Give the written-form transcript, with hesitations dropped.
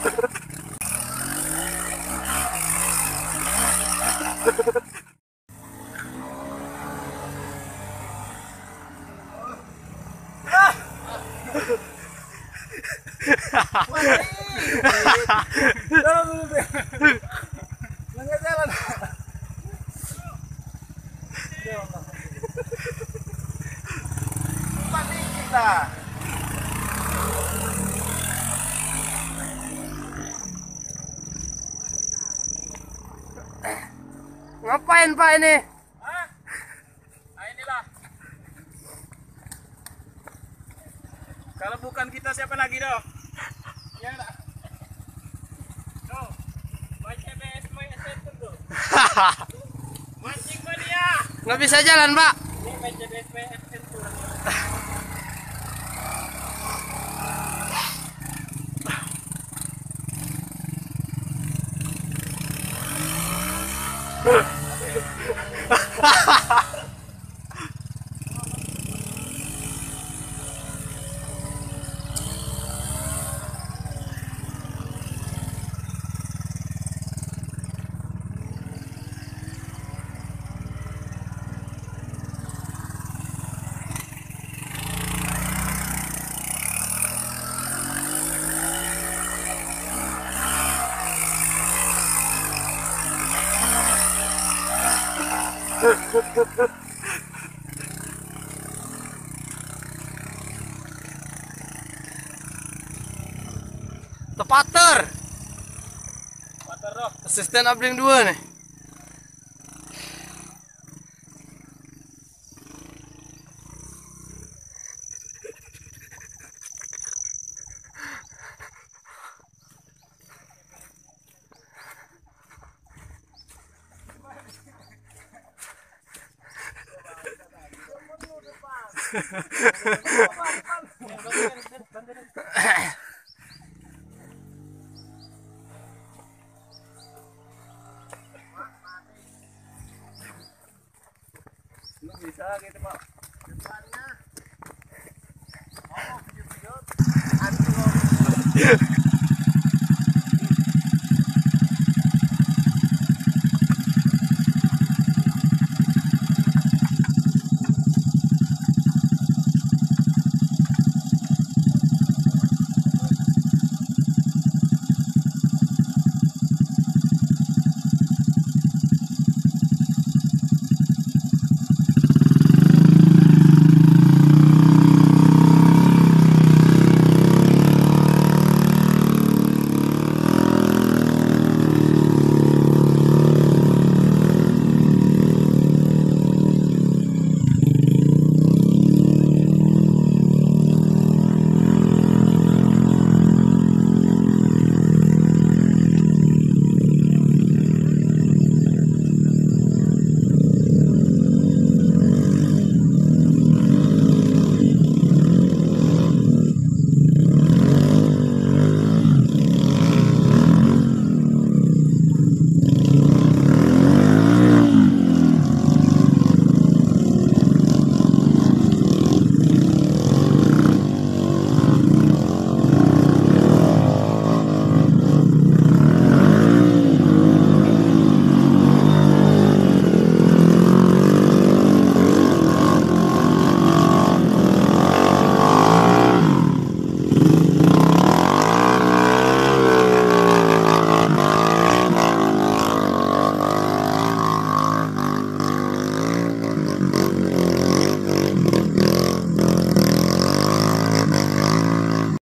jalan. Mati kita. Ngapain Pak ini? Hah? Nah, inilah. Kalau bukan kita siapa lagi dong? Ya enggak. Tuh. Baca BS main center tuh. Mancing mania. Nggak bisa jalan Pak. Ini baca BS main center. Tepater. Pater roh. Asisten abling 2 nih. Bisa gitu Pak. Depannya. Oh, video-video.